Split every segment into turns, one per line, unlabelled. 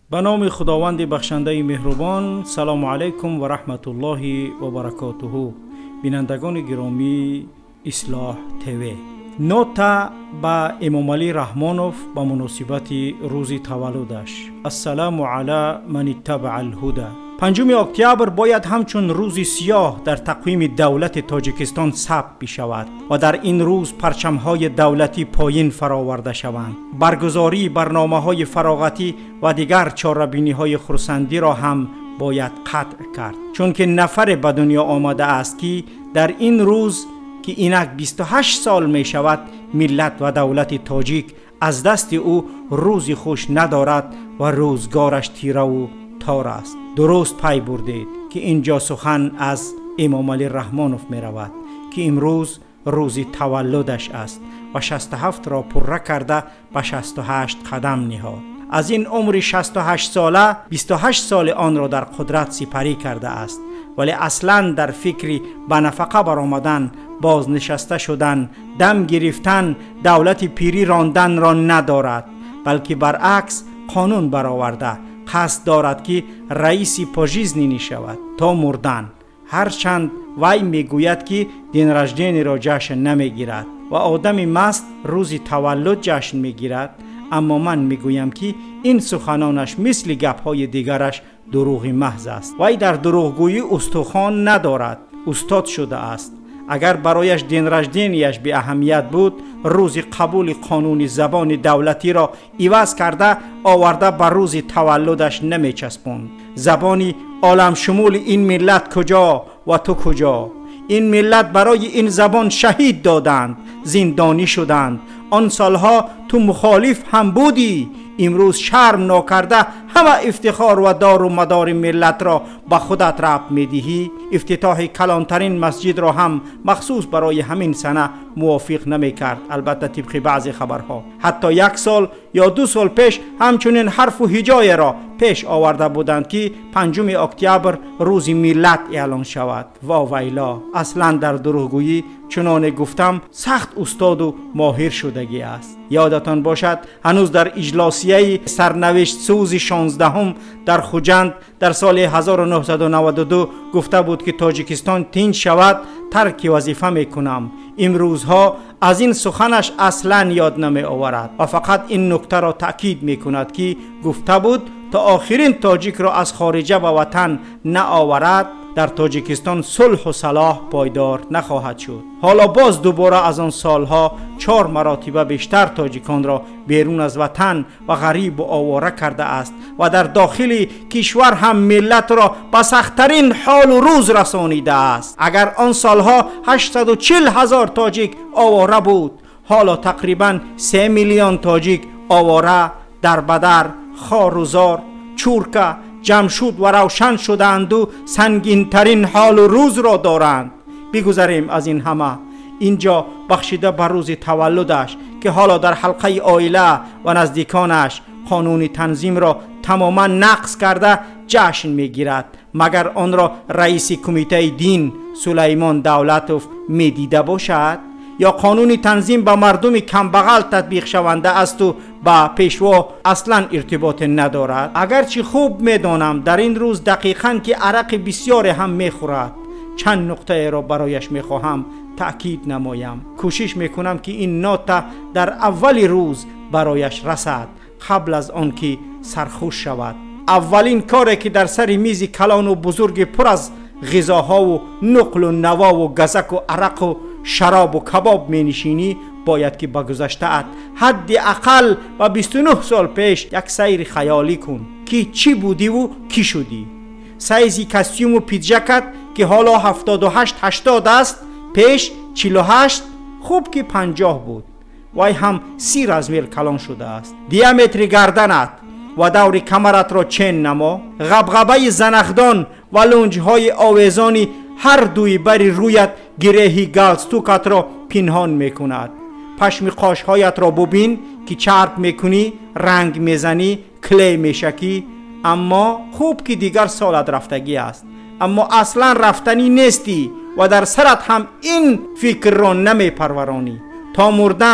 به نام خداوند بخشنده مهربان. سلام علیکم و رحمت الله و برکاته. بینندگان گرامی اصلاح تیوی، نوتا با امام علی رحمانوف با مناسبت روز تولدش. السلام علی من اتبع الهدى. 5 اکتبر باید همچون روز سیاه در تقویم دولت تاجیکستان ثبت بشود و در این روز پرچم‌های دولتی پایین فراورده شوند. برگزاری برنامه‌های فراغتی و دیگر چاره‌بینی‌های خرسندی را هم باید قطع کرد، چون که نفر به دنیا آمده است که در این روز که اینک 28 سال می شود ملت و دولت تاجیک از دست او روزی خوش ندارد و روزگارش تیره و تار است. درست پی بردید که اینجا سخن از امام علی رحمانوف می رود که امروز روز تولدش است و 67 را پره کرده به 68 قدم نهاد. از این عمر 68 ساله 28 سال آن را در قدرت سپری کرده است، ولی اصلا در فکری به نفقه برآمدن، بازنشسته شدن، دم گرفتن، دولت پیری راندن را ندارد، بلکه برعکس قانون برآورده قصد دارد که رئیس پاژیزنی شود تا مردن. هرچند وی میگوید که دین رجدین را جشن نمیگیرد و آدم مست روز تولد جشن میگیرد، اما من میگویم که این سخنانش مثل گپ‌های دیگرش دروغ محض است. وی در دروغگویی استخوان ندارد، استاد شده است. اگر برایش دین رجدینیش به اهمیت بود، روز قبول قانون زبان دولتی را عوض کرده آورده بر روز تولدش نمی چسبوند. زبانی عالم شمول این ملت کجا و تو کجا؟ این ملت برای این زبان شهید دادند، زندانی شدند. آن سالها تو مخالف هم بودی، امروز شرم ناکرده همه افتخار و دار و مدار ملت را به خودت ربط میدهی. افتتاح کلانترین مسجد را هم مخصوص برای همین سنه موافق نمی کرد، البته طبق بعضی خبرها. حتی 1 سال یا 2 سال پیش همچنین حرف و هجای را پیش آورده بودند که 5 اکتبر روز ملت اعلان شود. واویلا، اصلا در دروغگویی چنان گفتم سخت استاد و ماهر شدگی است. یادتان باشد هنوز در اجلاسیه سرنوشت سوز 16 در خوجند در سال 1992 گفته بود که تاجیکستان تنج شود ترک وظیفه میکنم. امروزها از این سخنش اصلا یاد نمی آورد و فقط این نکته را تأکید میکند که گفته بود تا آخرین تاجیک را از خارجه به وطن نآورد در تاجیکستان صلح و صلاح پایدار نخواهد شد. حالا باز دوباره از آن سالها 4 مراتبه بیشتر تاجیکان را بیرون از وطن و غریب و آواره کرده است و در داخل کشور هم ملت را به سخت‌ترین حال و روز رسانیده است. اگر آن سالها 840,000 تاجیک آواره بود، حالا تقریبا 3 میلیون تاجیک آواره در بدر، خاروزار، چورکه جمع شد و روشن شدند و سنگین ترین حال و روز را دارند. بگذاریم از این همه. اینجا بخشیده بر روز تولدش که حالا در حلقه عائله و نزدیکانش قانون تنظیم را تماما نقض کرده جشن میگیرد، مگر آن را رئیس کمیته دین سلیمان دولتوف میدیده باشد؟ یا قانون تنظیم به مردم کمبغل تطبیق شونده است و با پیشوا اصلا ارتباط ندارد؟ اگرچه خوب میدانم در این روز دقیقاً که عرق بسیار هم میخورد، چند نقطه را برایش میخواهم تأکید نمایم. کوشش میکنم که این نوتا در اول روز برایش رسد قبل از آن که سرخوش شود. اولین کاری که در سر میز کلان و بزرگ پر از غذاها و نقل و نوا و گزک و عرق و شراب و کباب می نشینی، باید که به گذشته‌ات حداقل و 29 سال پیش یک سیر خیالی کن که چی بودی و کی شدی. سایزی کاستیوم و پیجاکت که حالا 78-80 است، پیش 48 خوب که 50 بود. وای هم 30 از میل کلان شده است. دیامتر گردنت و دور کمرت را چین نما. غبغبه زنخدان و لنجهای آویزانی هر دوی بری رویت گرهی گالستوکت را پنهان میکند. پشم قاشهایت را ببین که چرب میکنی، رنگ میزنی، کلی میشکی. اما خوب که دیگر سالت رفتگی است، اما اصلا رفتنی نیستی و در سرت هم این فکر را نمی پرورانی. تا مردن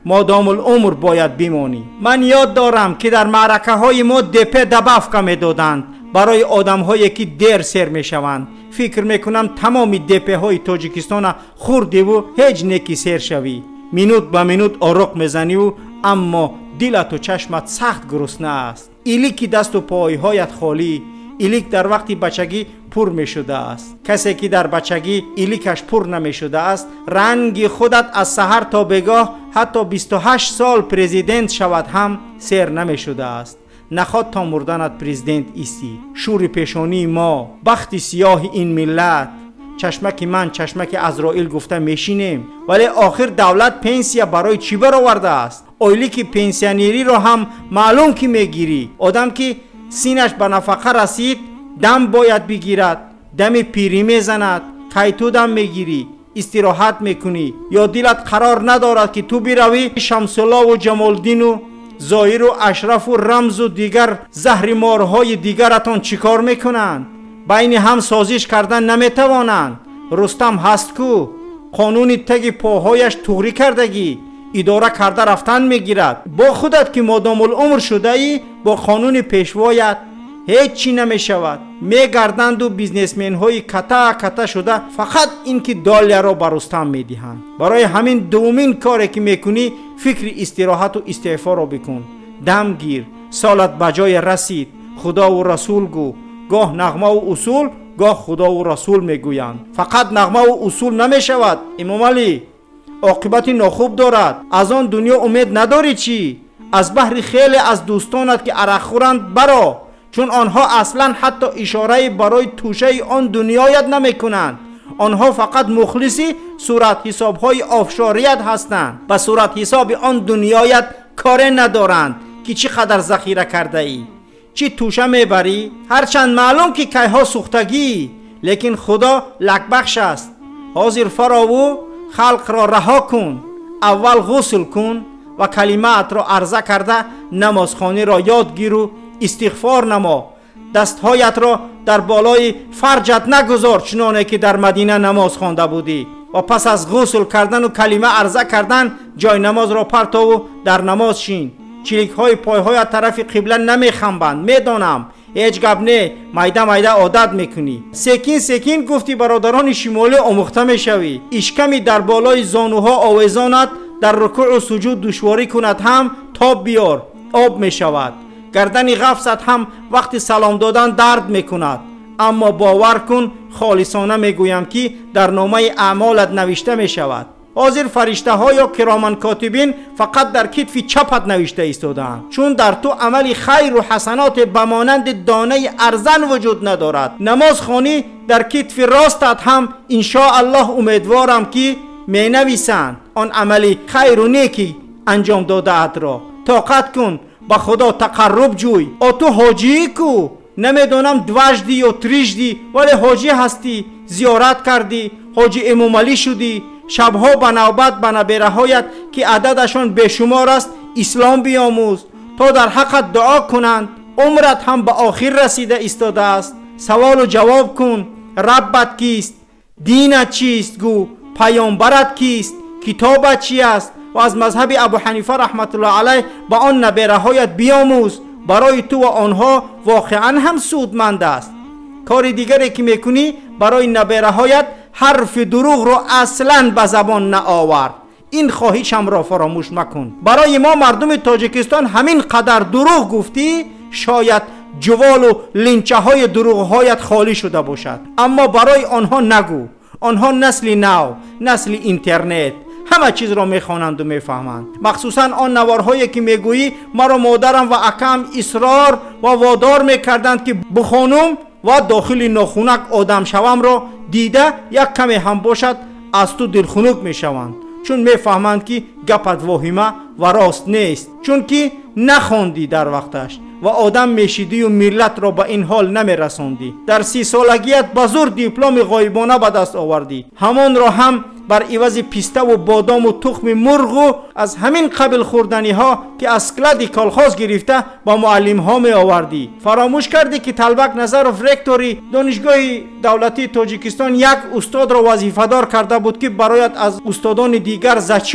مادام العمر باید بمانی. من یاد دارم که در معرکه های ما دپه دبافکا می دادند برای آدم هایی که دیر سر می شوند. فکر می کنم تمامی دپه های تاجیکستان خوردی و هیچ نکی سر شوی. منوت به منوت آرق میزنی و اما دلت و چشمت سخت گرسنه است. ایلیک دست و پایهایت خالی. ایلیک در وقتی بچگی پر می شده است. کسی که در بچگی ایلیکش پر نمی شده است، رنگ خودت از سحر تا بگاه حتی 28 سال پرزیدنت شود هم سر نمی شده است. نخواد تا مردنت پرزیدنت ایستی. شور پیشانی ما، بخت سیاه این ملت، چشمک من چشمک عزرائیل گفته میشینیم، ولی آخر دولت پنسیا برای چی برآورده است؟ اویلی که پنسیونری رو هم معلوم که میگیری. آدم که سینش به نفقه رسید دم باید بگیرد، دم پیری میزند، کیتو دم میگیری، استراحت میکنی، یا دلت قرار ندارد که تو بروی شمس الله و جمال الدین و ظاهر و اشرف و رمز و دیگر زهرمارهای دیگرتان چیکار میکنند؟ بین هم سازش کردن نمیتوانند. رستم هست کو قانون تگ پاهایش توری کردگی اداره کرده رفتن میگیرد. با خودت که مادام العمر شده ای با قانون پیشوایت هیچ چی نمیشود. میگردند و بیزنسمن های کتا شده فقط اینکه دالر را بر رستم میدهند. برای همین دومین کاری که میکنی فکر استراحت و استعفا را بکن. دم گیر، سالت بجای رسید، خدا و رسول گو. گاه نغمه و اصول، گاه خدا و رسول میگویند. فقط نغمه و اصول نمیشود امام علی، عاقبت ناخوب دارد. از آن دنیا امید نداری چی؟ از بحر خیلی از دوستانت که عرق خورند برا، چون آنها اصلا حتی اشاره برای توشه آن دنیایت نمی کنند. آنها فقط مخلصی صورت حساب های آفشاریت هستند. به صورت حساب آن دنیایت کار ندارند که چی قدر ذخیره کرده ای، چی توشه میبری. هرچند معلوم که کیها سوختگی، لیکن خدا لکبخش است. حاضر فراو خلق را رها کن، اول غسل کن و کلمات را عرضه کرده نمازخانی را یاد گیر و استغفار نما. دستهایت را در بالای فرجت نگذار چنانه که در مدینه نماز خوانده بودی، و پس از غسل کردن و کلمه عرضه کردن جای نماز را پرتو و در نماز شین. چلیک های پایهایت طرف قبله نمیخنبند، میدانم هیچ گپ نه، میده عادت میکنی. سکین گفتی برادران شمالی آموخته میشوی. اشکمی در بالای زانوها آویزانت در رکوع و سجود دشواری کند هم تاب بیار، آب میشود. گردن غفصت هم وقتی سلام دادن درد میکند. اما باور کن خالصانه میگویم که در نامه اعمالت نوشته میشود. حاضر فرشته ها یا کرامن کاتبین فقط در کتف چپت نوشته ایستادند، چون در تو عمل خیر و حسنات بمانند دانه ارزن وجود ندارد. نماز خوانی در کتف راستت هم ان شاء الله امیدوارم که می نویسند آن عمل خیر و نیکی انجام داده ات را. طاقت کن، با خدا تقرب جوی. او تو حاجی کو؟ نمیدونم دوجدی یا تریجدی، ولی حاجی هستی، زیارت کردی، حاجی امام علی شدی. شبها به نوبت به نبیرهایت که عددشان بیشمار است اسلام بیاموز تا در حقت دعا کنند. عمرت هم به آخر رسیده ایستاده است. سوال و جواب کن. ربت کیست؟ دینت چیست؟ گو پیامبرت کیست؟ کتابت چی است؟ و از مذهب ابو حنیفه رحمت الله علیه با آن نبیرهایت بیاموز. برای تو و آنها واقعا هم سودمند است. کار دیگری که میکنی برای نبیرهایت حرف دروغ رو اصلا به زبان نآور. این خواهشم را فراموش مکن. برای ما مردم تاجیکستان همین قدر دروغ گفتی شاید جوال و لنچه های دروغ هایت خالی شده باشد، اما برای آنها نگو. آنها نسل نو، نسل اینترنت، همه چیز را میخوانند و میفهمند. مخصوصا آن نوارهایی که میگویی مرا مادرم و اکم اصرار و وادار میکردند که بخوانم و داخل ناخونک آدم شوم را دیده یک کمی هم باشد از تو دلخنک میشوند، چون میفهمند که گپت واهمه و راست نیست، چون که نخواندی در وقتش و آدم میشیدی و ملت را به این حال نمیرساندی. در 30 سالگیت به زور دیپلم غایبانه به دست آوردی، همان را هم بر عوض پیسته و بادام و تخم مرغ و از همین قبل خوردنی ها که از کلد کالخاز گرفته با معلم ها می آوردی. فراموش کردی که طلبک نظرف رکتوری دانشگاه دولتی تاجیکستان یک استاد را وظیفه دار کرده بود که برایت از استادان دیگر زچات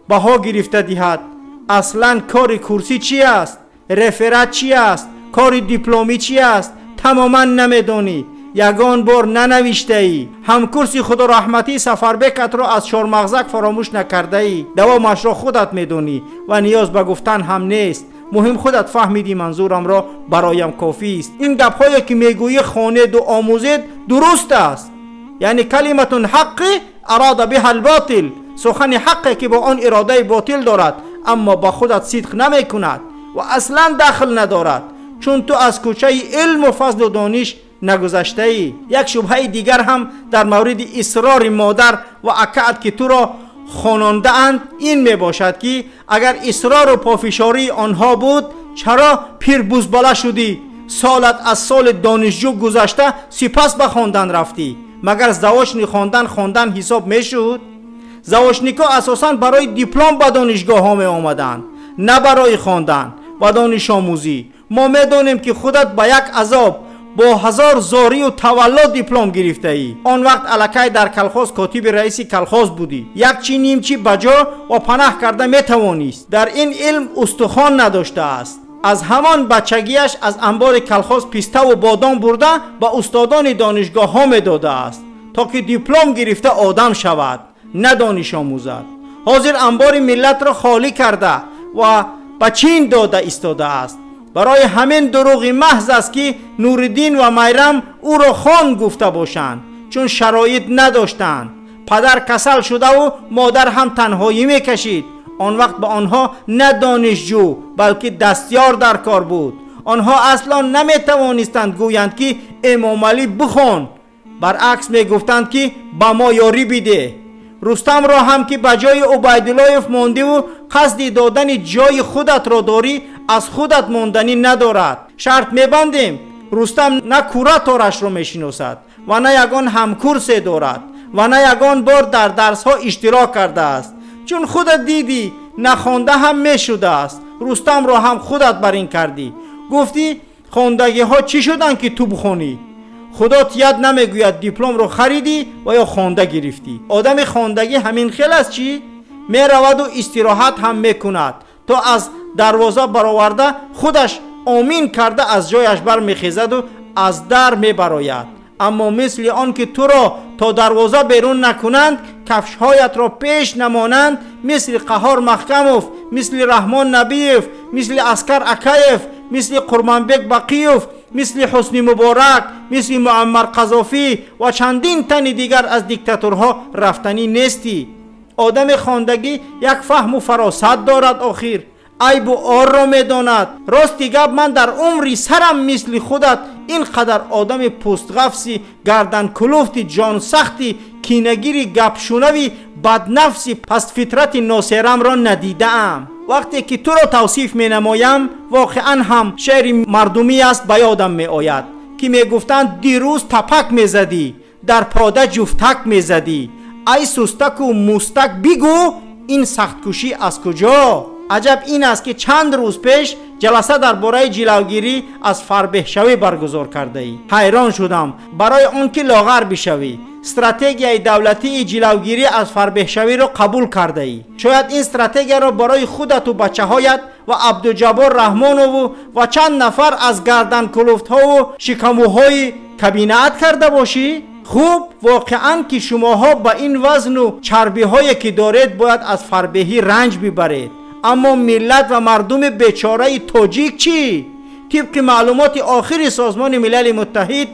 بها گرفته دهد. اصلا کار کرسی چی است؟ رفرات چی است؟ کار دیپلمی چی است؟ تماما نمیدانی. یگان بار ننوشته ای. هم کرسی خدا رحمتی سفربکت را از شورمغزک فراموش نکرده ای. دوامش را خودت میدونی و نیاز به گفتن هم نیست. مهم خودت فهمیدی منظورم را برایم کافی است. این گپ هایی که میگویی خواند و آموزید درست است. یعنی کلمتون حق اراد بها الباطل، سخن حقی که با آن اراده باطل دارد اما با خودت صدق نمی کند و اصلا دخل ندارد، چون تو از کوچه علم و فضل و دانش نگذشته ای. یک شبهه دیگر هم در مورد اصرار مادر و اکعد که تو را خواننده اند این می باشد که اگر اصرار و پافشاری آنها بود چرا پیر بزبله شدی؟ سالت از سال دانشجو گذشته سپس به خواندن رفتی. مگر زواشنی خواندن حساب می شد؟ زواشنیکا اساساً برای دیپلم به دانشگاه ها می آمدند، نه برای خواندن و دانش آموزی. ما می دانیم که خودت با یک عذاب با 1000 زاری و تولد دیپلم گرفته ای. آن وقت الکی در کلخاز کاتب رئیس کلخاز بودی. یک چی نیم چی بجا و پناه کرده می توانیست. در این علم استخوان نداشته است. از همان بچگیش از انبار کلخاز پیسته و بادام برده به استادان دانشگاه ها می داده است تا که دیپلم گرفته آدم شود، نه دانش آموزد. حاضر انبار ملت را خالی کرده و به چین داده ایستاده است. برای همین دروغ محض است که نوردین و میرم او را خان گفته باشند، چون شرایط نداشتند. پدر کسل شده و مادر هم تنهایی میکشید. آن وقت به آنها نه دانشجو بلکه دستیار در کار بود. آنها اصلا نمیتوانستند گویند که امام علی بخوان، برعکس میگفتند که با ما یاری بده. رستم را هم که بجای عبیدالله مانده و قصد دادن جای خودت را داری، از خودت ماندنی ندارد. شرط میبندیم رستم نه کوره تارش را میشناسد و نه یگان همکورس دارد و نه یگان بار در درس ها اشتراک کرده است، چون خودت دیدی نخوانده هم میشده است. رستم را هم خودت بر این کردی. گفتی خواندگی ها چی شدن که تو بخونی؟ خدا یاد نمیگوید دیپلم رو خریدی و یا خوانده گرفتی. آدم خواندگی همین خیل است چی؟ می رود و استراحت هم میکند تا از دروازه برآورده خودش آمین کرده از جایش بر میخیزد و از در میبراید. اما مثل آن که تو را تا دروازه بیرون نکنند، کفشهایت را پیش نمانند، مثل قهار محکموف، مثل رحمان نبیف، مثل اسکر اکایف، مثل قرمانبک بقیوف، مثل حسنی مبارک، مثل معمر قذافی و چندین تن دیگر از دیکتاتورها رفتنی نیستی. آدم خواندگی یک فهم و فراست دارد. آخر عیب و آر را میداند. راستی گپ من در عمری سرم مثل خودت اینقدر آدم پستغفسی، گردن کلوفتی، جان سختی، کینگیری، گپشونوی، بدنفسی، پس فطرت ناسرم را ندیدم. وقتی که تو را توصیف می نمایم واقعا هم شعر مردمی است به یادم می آید که می گفتند دیروز تپک می زدی، در پاده جفتک می زدی. ای سستک و مستک بگو این سختکوشی از کجا؟ عجب این است که چند روز پیش جلسه در باره جلوگیری از فربهشوی برگزار کرده ای. حیران شدم. برای آن که لاغر بشوی استراتژی دولتی جلوگیری از فربهشوی را قبول کرده ای. شاید این استراتژی را برای خودت و بچه هایت و عبدالجبار رحمانو و چند نفر از گردن کلفت ها و شکموهای کابینت کرده باشی؟ خوب، واقعا که شماها با این وزن و چربی هایی که دارید باید از فربهی رنج ببرید. اما ملت و مردم بیچاره تاجیک چی؟ طبق معلومات آخر سازمان ملل متحد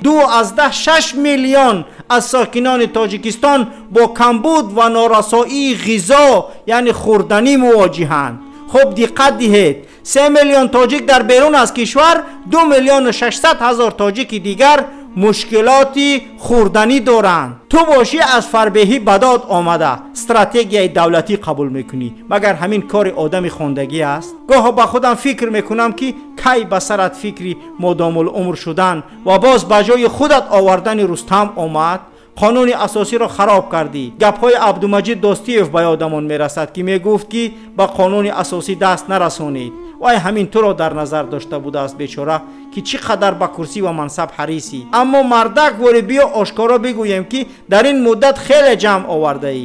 2.6 میلیون از ساکنان تاجیکستان با کمبود و نارسایی غذا یعنی خوردنی مواجهند. خب دقت دهید، 3 میلیون تاجیک در بیرون از کشور، 2,600,000 تاجیک دیگر مشکلاتی خوردنی دارند. تو باشی از فربهی بداد آمده استراتژی دولتی قبول میکنی، مگر همین کار آدم خواندگی است؟ گاه با خودم فکر میکنم که کی به سرت فکری مدام العمر شدن و باز به جای خودت آوردن رستم آمد؟ قانون اساسی را خراب کردی. گپ‌های عبدالمجید داستیف به یادمان میرسد که میگفت که با قانون اساسی دست نرسانید. وای همین تو را در نظر داشته بوده است بیچاره که چقدر با کرسی و منصب حریصی. اما مردک وری بیا آشکارا بگویم که در این مدت خیلی جمع آورده ای.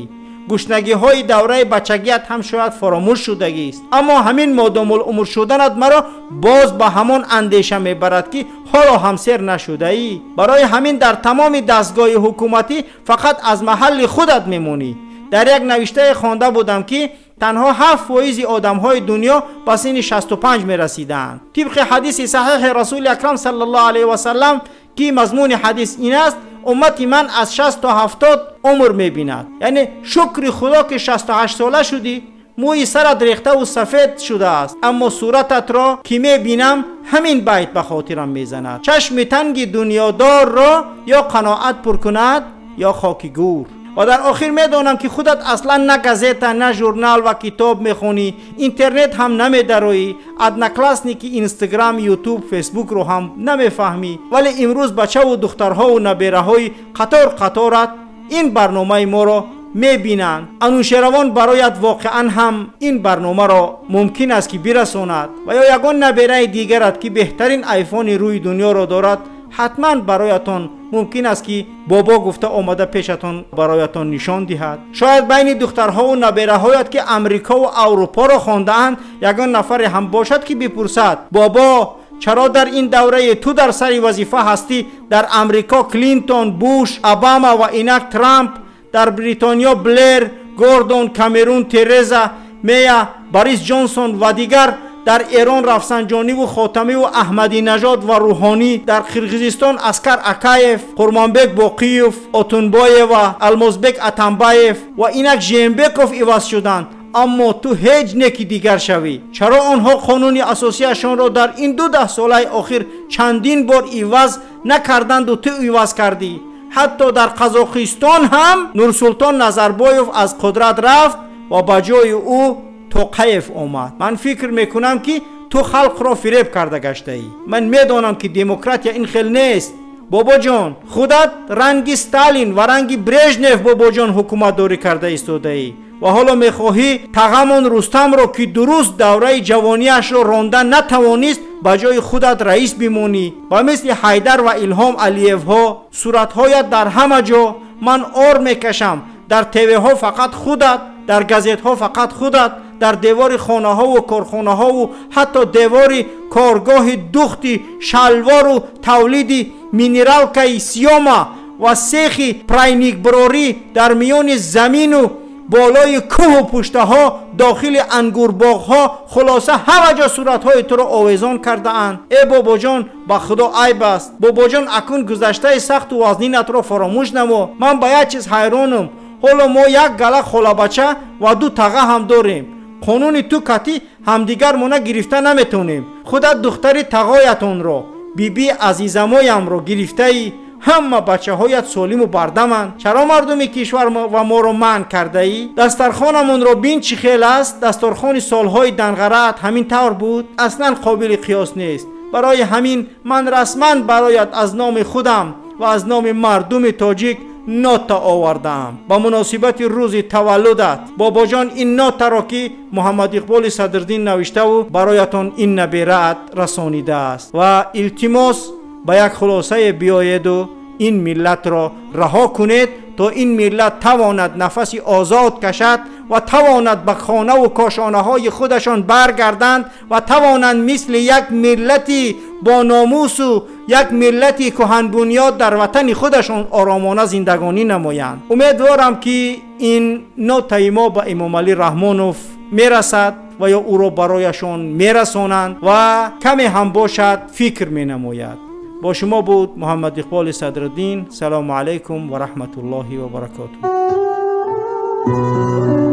گشنگی های دوره بچگیت هم شاید فراموش شدگی است، اما همین مادام العمر شدنت مرا باز به همان اندیشه میبرد که حالا همسر نشده ای. برای همین در تمام دستگاه حکومتی فقط از محل خودت میمونی. در یک نوشته خوانده بودم که تنها 7% آدم های دنیا به سن 65 میرسیدند. طبق حدیث صحیح رسول اکرم صلی الله علیه و سلم که مضمون حدیث این است: امت من از 60 تا 70 عمر میبیند. یعنی شکر خدا که 68 ساله شدی، موی سرت ریخته و سفید شده است، اما صورتت را که میبینم همین بیت به خاطرم میزند: چشم تنگ دنیادار را یا قناعت پر کند یا خاک گور. و در آخر میدانم که خودت اصلا نه گازیتا نه ژورنال و کتاب میخونی، اینترنت هم نمیدروی، ادنا کلاس نیکی اینستاگرام، یوتیوب، فیسبوک رو هم نمیفهمی، ولی امروز بچه و دخترها و نبیره های قطار قطارت این برنامه ما را میبینند. انوشیروان برایت واقعا هم این برنامه را ممکن است که برساند و یا یگان نبیره دیگرت که بهترین آیفون روی دنیا را دارد حتما برایتان ممکن است که بابا گفته آمده پیشتان برایتان نشان دهد. شاید بین دخترها و نبیره هایت که امریکا و اروپا را خوانده‌اند یگان نفر هم باشد که بپرسد: بابا چرا در این دوره تو در سر وظیفه هستی؟ در امریکا کلینتون، بوش، اوباما و اینک ترامپ، در بریتانیا بلیر، گوردون، کامرون، ترزا میا، باریس جانسون و دیگر، در ایران رفسنجانی و خاتمی و احمدی نژاد و روحانی، در قرقیزستان اسکر اکایف، قرمانبک باقیوف، اتونبایف و المازبک اتنبایف و اینک ژینبکوف عوض شدند، اما تو هیچ نکی دیگر شوی. چرا آنها قانون اساسیشان را در این 12 ساله اخیر چندین بار عوض نکردند و تو عوض کردی؟ حتی در قزاقستان هم نورسلطان نظربایف از قدرت رفت و به جای او توقیف آمد. من فکر میکنم که تو خلق را فریب کرده گشته ای. من میدانم که دموکراتیا این خیل نیست. بابا جان، خودت رنگ ستالین و رنگ برژنف بابا جان حکومت داری کرده ایستاده ای و حالا میخواهی تغمون رستم را که درست دوره جوانیش را راندن نتوانست به جای خودت رئیس بمونی و مثل حیدر و الهام علیف ها صورتهایت در همه جا من آر میکشم. در تیوی ها فقط خودت، در گازیت ها فقط خودت، در دیوار خانه ها و کارخانه ها و حتی دیوار کارگاه دختی شلوار و تولید مینرال کای سیوما و سیخی پراینیک براری در میان زمین و بالای کوه و پشته ها داخل انگور باغ ها، خلاصه همه جا صورت های تو را آویزان کرده اند. ای بابا جان، با خدا عیب است. بابا جان اکنون گذشته سخت و وزنینت را فراموش نمو. من با یک چیز حیرانم، حالا ما یک گله خاله بچه و 2 تقه هم داریم. قانون تو کتی همدیگر مونه گرفته نمیتونیم. خودت دختری تقایتون را، بیبی عزیزمایم را گرفته ای، همه بچه هایت سالم و بردمند. چرا مردم کشور و ما را منع کرده ای؟ دسترخوانمون را بین چی خیل است؟ دسترخوان سالهای دنغرات همین طور بود؟ اصلا قابل قیاس نیست. برای همین من رسما برایت از نام خودم و از نام مردم تاجیک نوت آوردم با مناسبت روز تولدت. بابا جان این نوت را که محمد اقبال صدرالدین نوشته و برایتان این نبیرت رسانیده است و التماس با یک خلاصه بیاید و این ملت را رها کنید تا این ملت تواند نفس آزاد کشد و تواند به خانه و کاشانه های خودشان برگردند و توانند مثل یک ملتی با ناموس و یک ملتی کهن بنیاد در وطن خودشان آرامانه زندگانی نمایند. امیدوارم که این نوت ما به امام علی رحمانوف میرسد و یا او را برایشان میرسانند و کمی هم باشد فکر می نماید. با شما بود محمد اقبال صدرالدین. سلام علیکم و رحمت الله و برکاته.